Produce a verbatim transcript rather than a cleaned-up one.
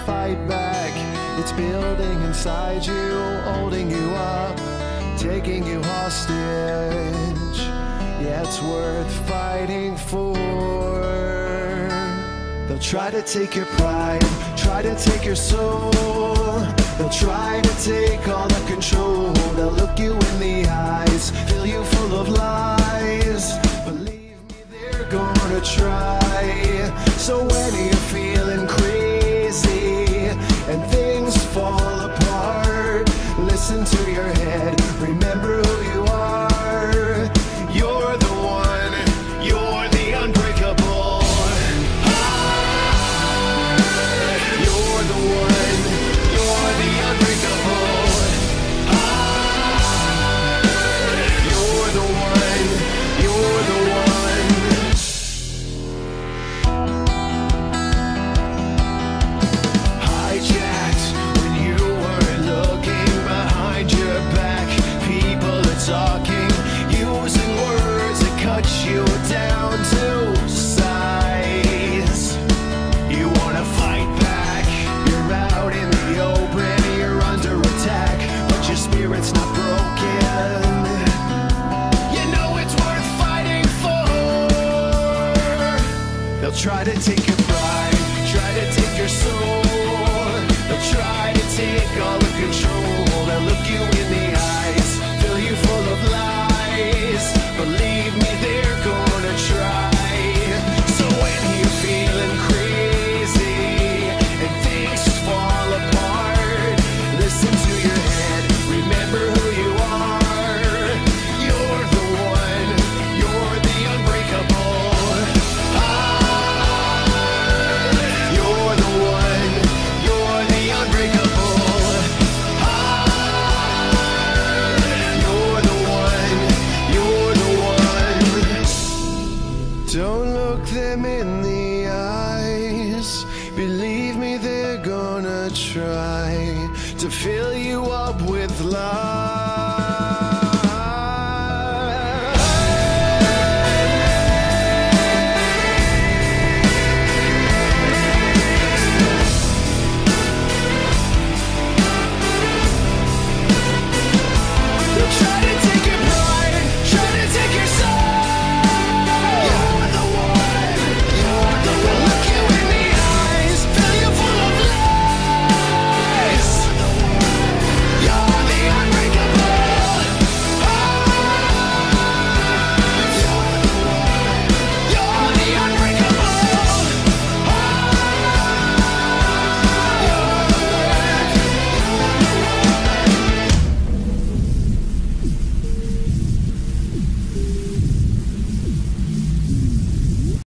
fight back. It's building inside you, holding you up, taking you hostage. Yeah, it's worth fighting for. They'll try to take your pride, try to take your soul. They'll try to take all the control. They'll look you in the eyes, fill you full of lies. Believe me, they're gonna try. So when you're feeling crazy and things fall apart, listen to your head, remember who you are. You're the one, you're the unbreakable. You're the one, you're the unbreakable. You're the one, you're the one. Hijacked when you weren't looking behind your back. People are talking, using words that cut you down to size. You wanna fight back, you're out in the open, you're under attack, but your spirit's not broken. You know it's worth fighting for. They'll try to take your pride, try to take your soul. They'll try to take all the control. They'll look you in the eyes, fill you full of lies. Believe me, they're gonna try. So when you're feeling crazy and things fall apart, listen to your head, remember who you are. You're the one, you're the unbreakable. Ah, you're the one, you're the unbreakable. Ah, you're the one, you're the one. Don't look them in the eyes. Believe me, they're gonna try to fill you up with lies.